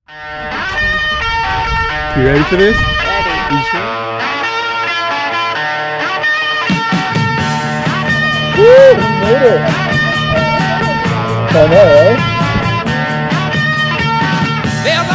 You ready for this? Ready. You sure? Woo! We made it! I know, right? There's